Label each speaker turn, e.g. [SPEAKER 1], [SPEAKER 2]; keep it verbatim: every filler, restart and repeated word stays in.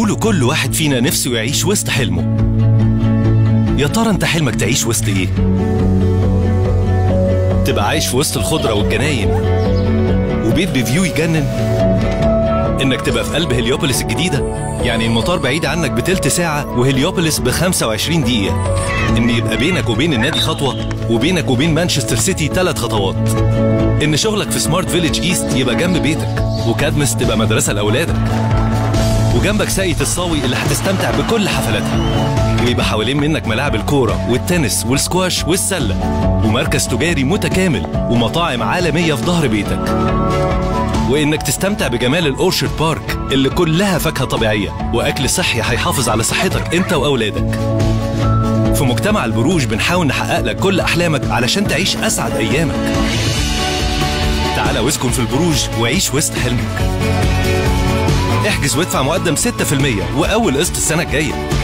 [SPEAKER 1] بيقولوا كل واحد فينا نفسه يعيش وسط حلمه. يا ترى انت حلمك تعيش وسط ايه؟ تبقى عايش في وسط الخضرة والجناين وبيت بفيو يجنن؟ انك تبقى في قلب هليوبوليس الجديدة، يعني المطار بعيد عنك بتلت ساعة وهليوبوليس بخمسة وعشرين دقيقة. ان يبقى بينك وبين النادي خطوة وبينك وبين مانشستر سيتي ثلاث خطوات. ان شغلك في سمارت فيليج ايست يبقى جنب بيتك، وكادمس تبقى مدرسة لأولادك، وجنبك ساقية الصاوي اللي هتستمتع بكل حفلاتها، ويبقى حوالين منك ملاعب الكورة والتنس والسكواش والسلة، ومركز تجاري متكامل ومطاعم عالمية في ظهر بيتك، وإنك تستمتع بجمال الأورشارد بارك اللي كلها فاكهة طبيعية وأكل صحي هيحافظ على صحتك أنت وأولادك. في مجتمع البروج بنحاول نحقق لك كل أحلامك علشان تعيش أسعد أيامك. تعال واسكن في البروج وعيش وسط حلمك. احجز وادفع مقدم ستة في المية وأول قسط السنة الجاية.